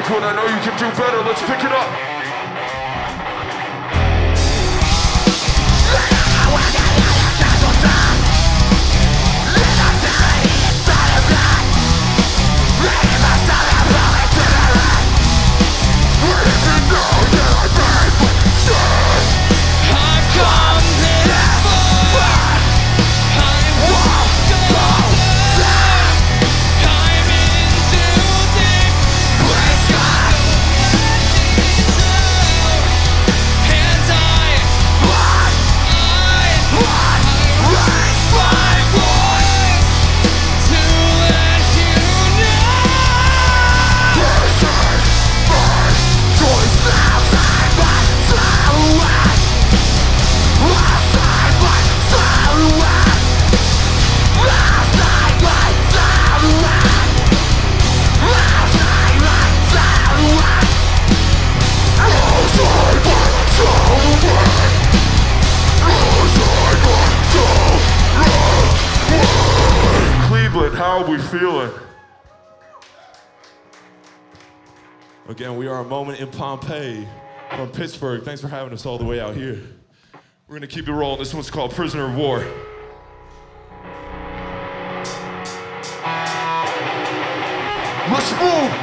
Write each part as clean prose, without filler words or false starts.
like what I know you can do better. Let's pick it up. How are we feeling? Again, we are a moment in Pompeii from Pittsburgh. Thanks for having us all the way out here. We're gonna keep it rolling. This one's called Prisoner of War. Let's move!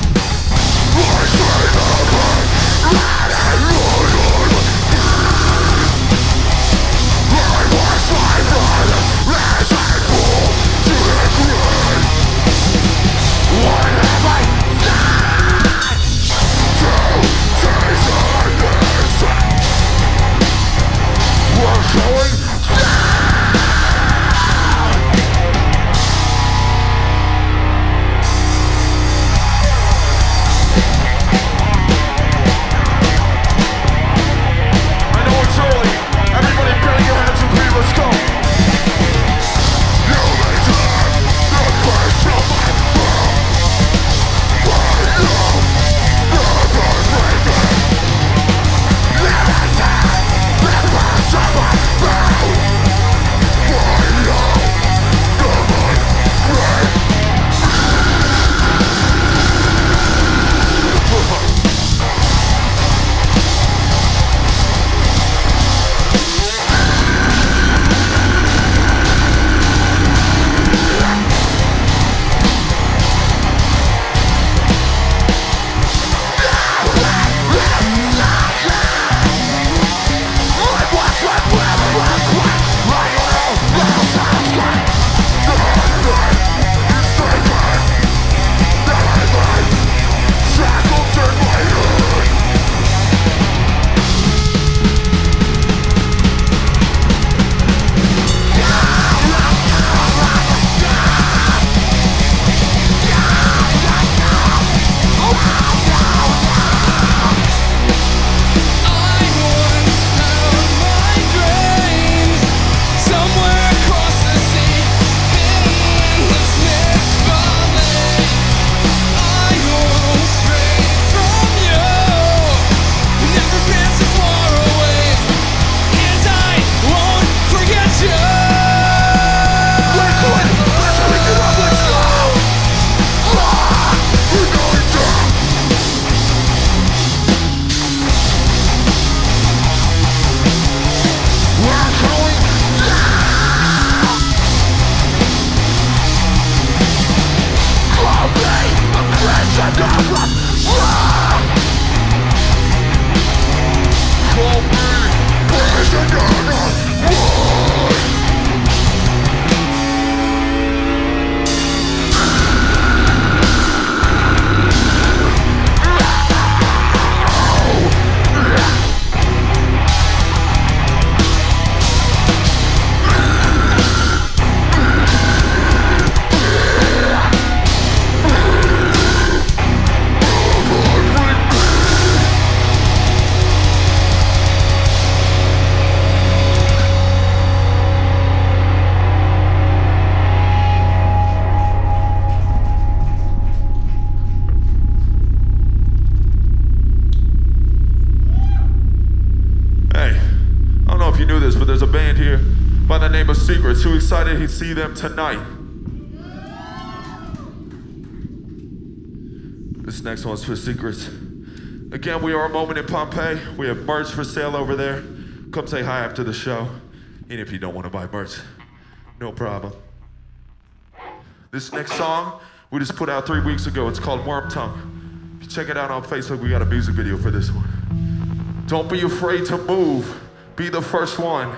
Secrets. Who excited he'd see them tonight? This This next one's for secrets. Again, we are a moment in Pompeii. We have merch for sale over there. Come say hi after the show. And if you don't want to buy merch, no problem. This next song we just put out 3 weeks ago. It's called Worm Tongue. If you check it out on Facebook, we got a music video for this one. Don't be afraid to move. Be the first one.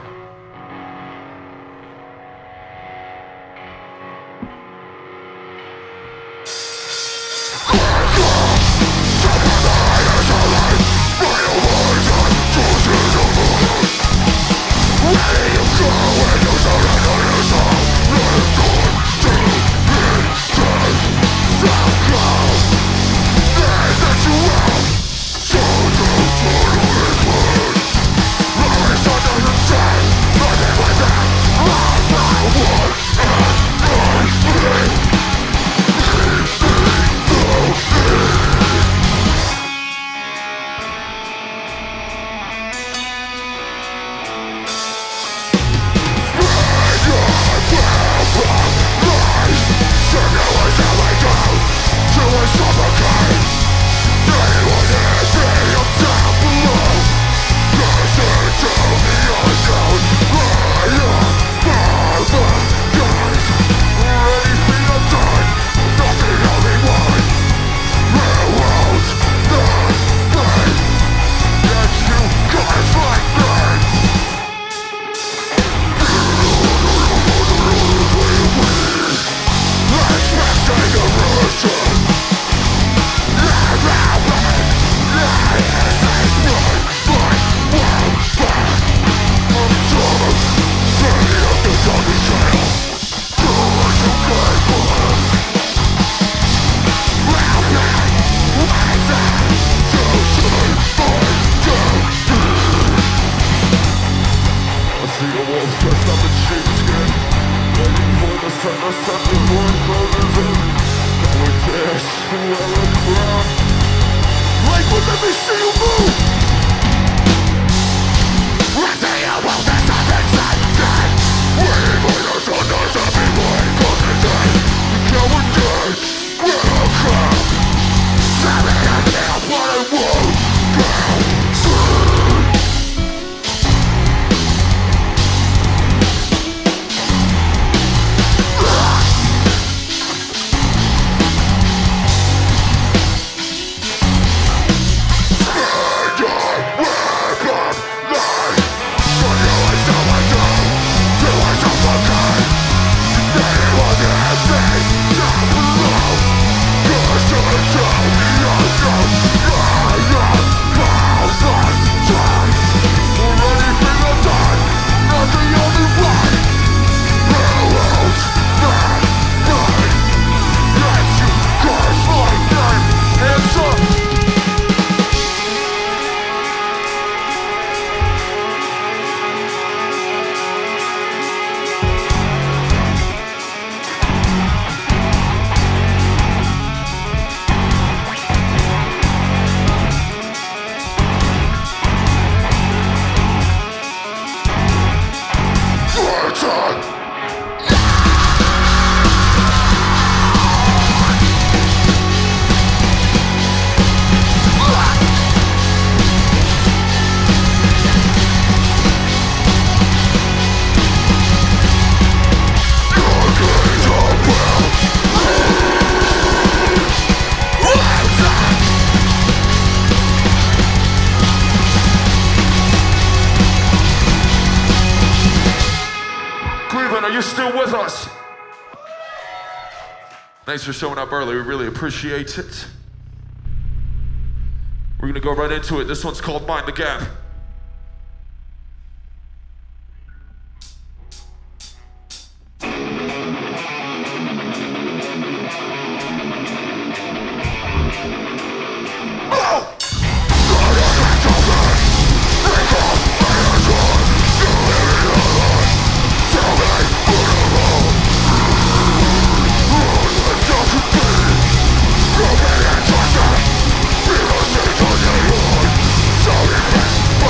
Thanks for showing up early. We really appreciate it. We're gonna go right into it. This one's called Mind the Gap. So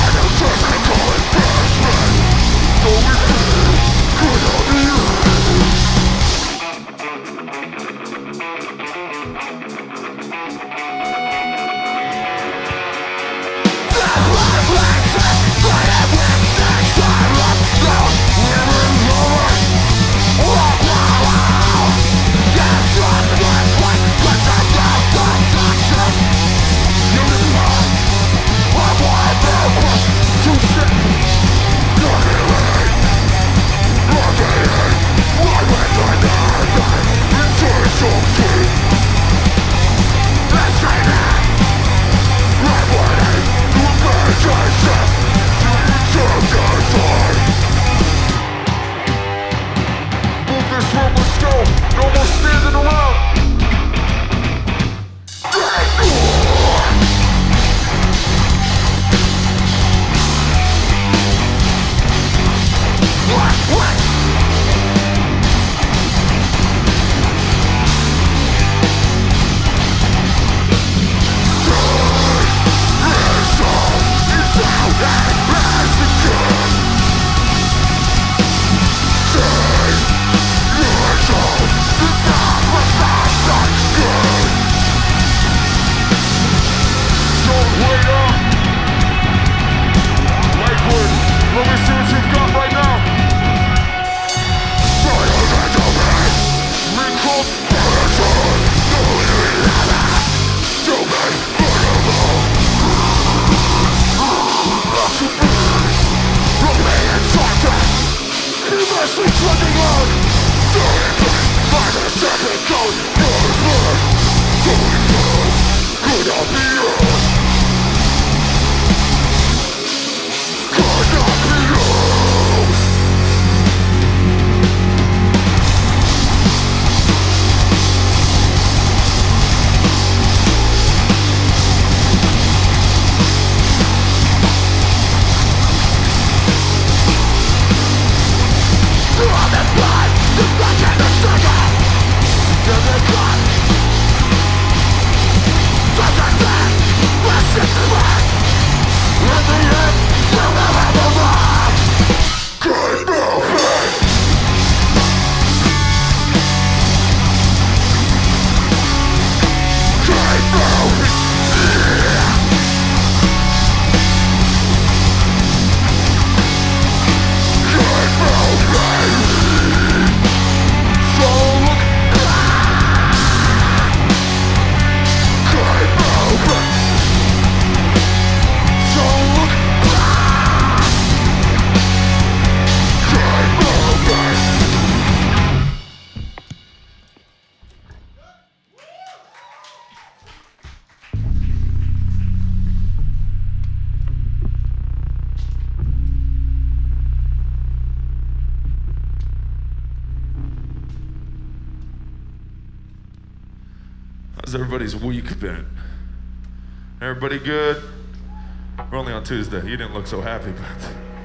How's everybody's week been? Everybody good? We're only on Tuesday. You didn't look so happy, but...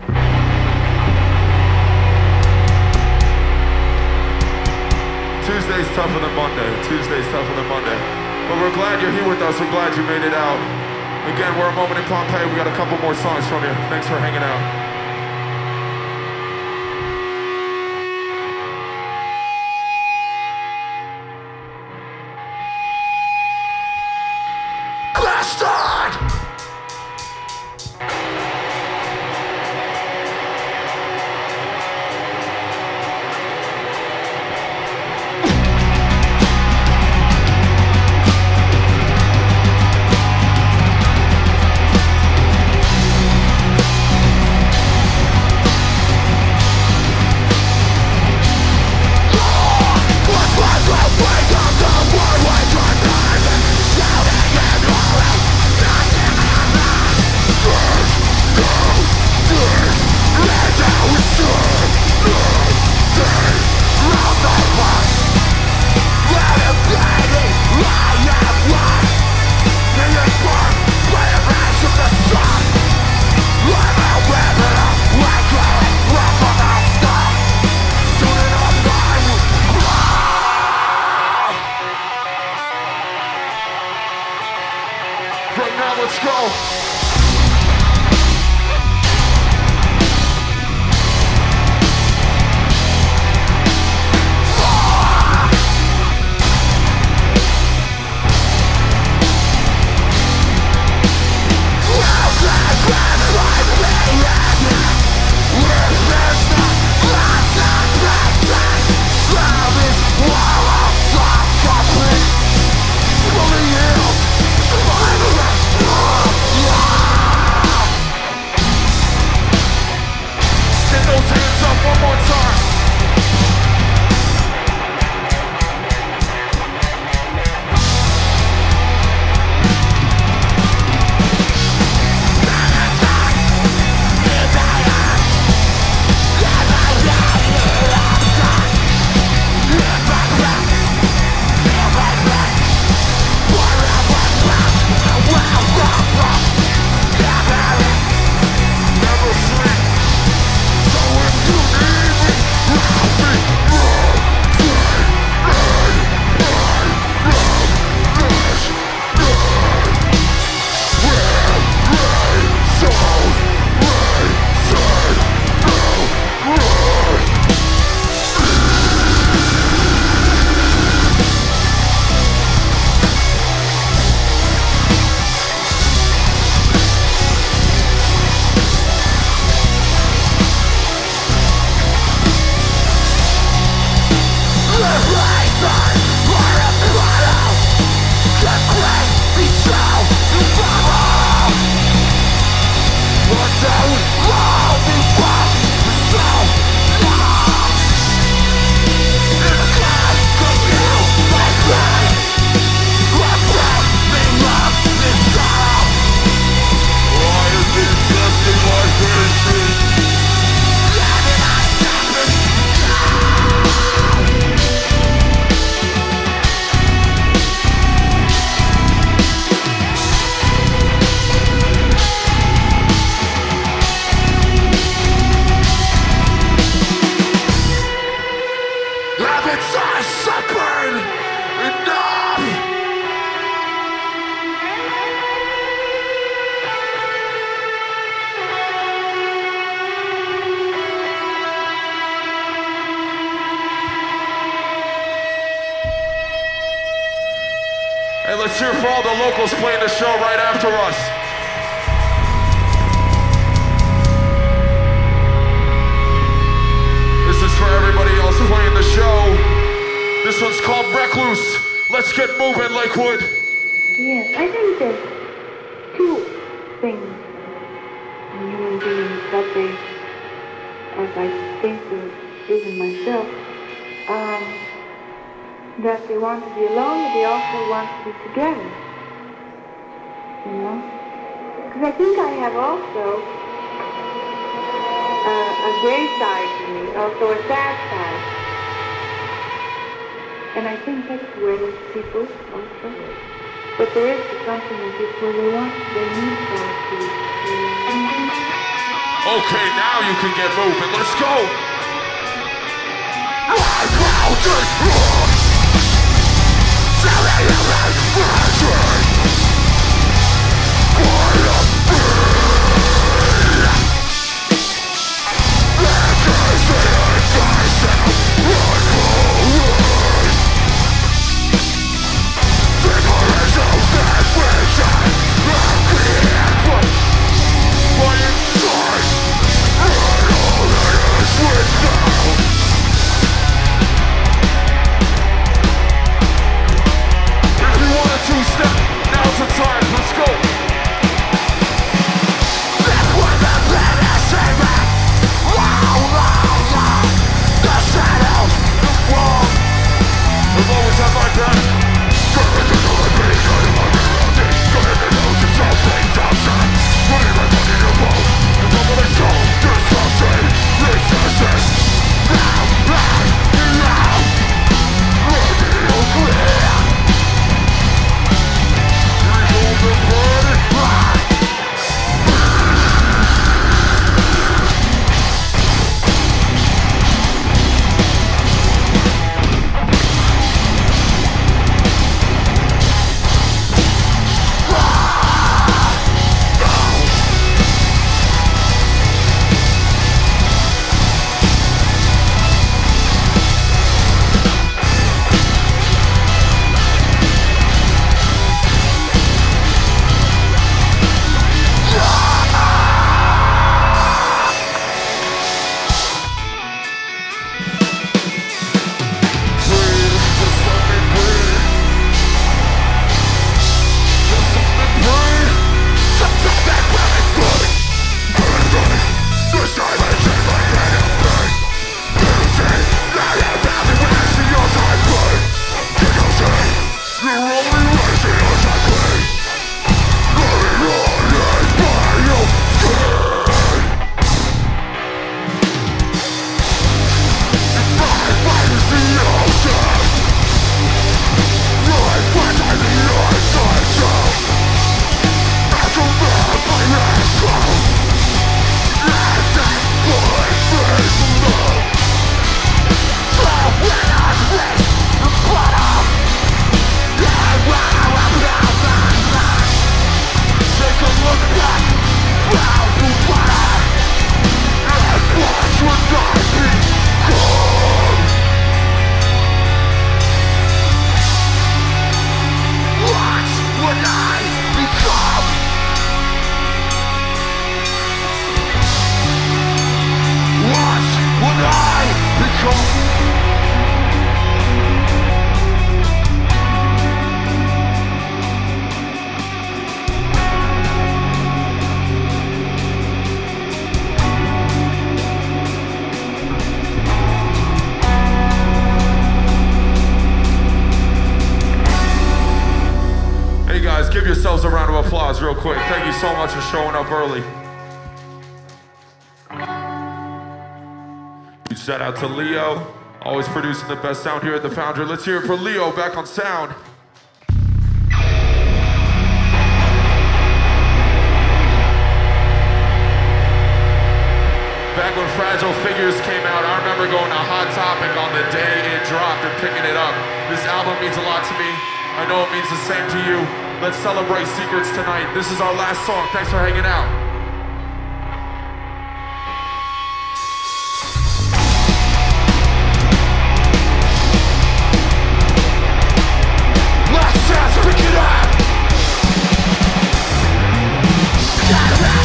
Tuesday's tougher than Monday. Tuesday's tougher than Monday. But we're glad you're here with us. We're glad you made it out. Again, we're a moment in Pompeii. We got a couple more songs from you. Thanks for hanging out. Let's go. Let's hear for all the locals playing the show right after us. This is for everybody else playing the show. This one's called Recluse. Let's get moving, Lakewood. Yes, I think there's two things in human beings that they, as I think of even myself, that they want to be alone, but they also want to be together. You know? Because I think I have also a gay side to me, also a sad side. And I think that's where there's people also. But there is something in people they need solitude. Okay, now you can get moving. Let's go. Give yourselves a round of applause real quick. Thank you so much for showing up early. Huge shout out to Leo, always producing the best sound here at the Foundry. Let's hear it for Leo back on sound. Back when Fragile Figures came out, I remember going to Hot Topic on the day it dropped and picking it up. This album means a lot to me. I know it means the same to you. Let's celebrate Secrets tonight. This is our last song. Thanks for hanging out. Last chance, pick it up!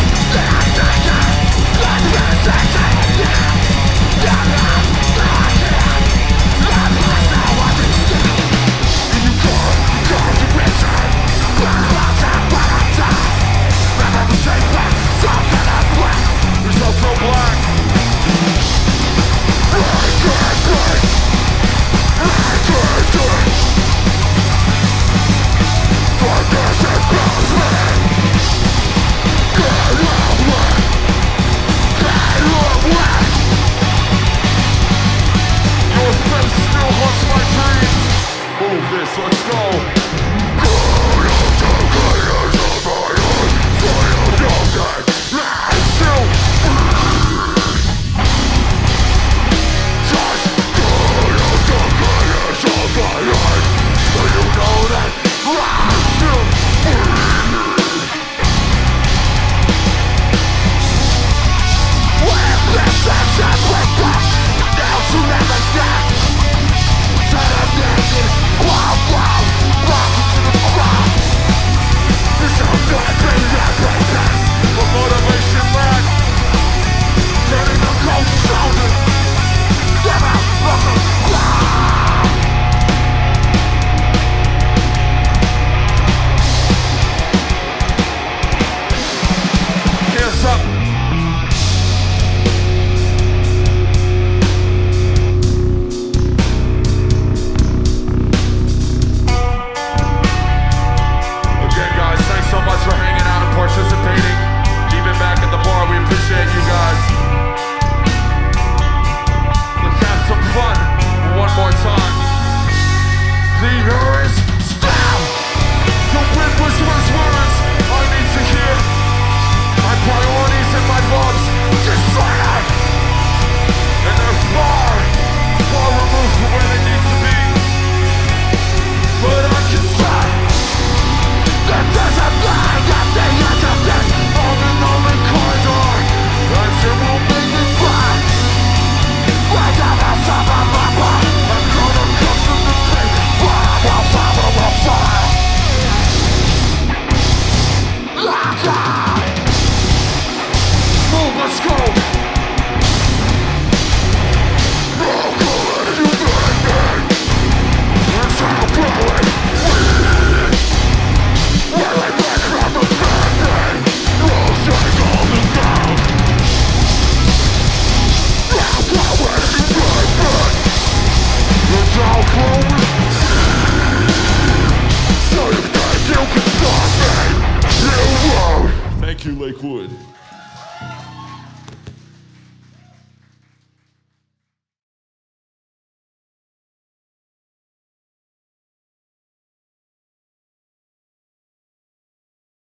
Let's take it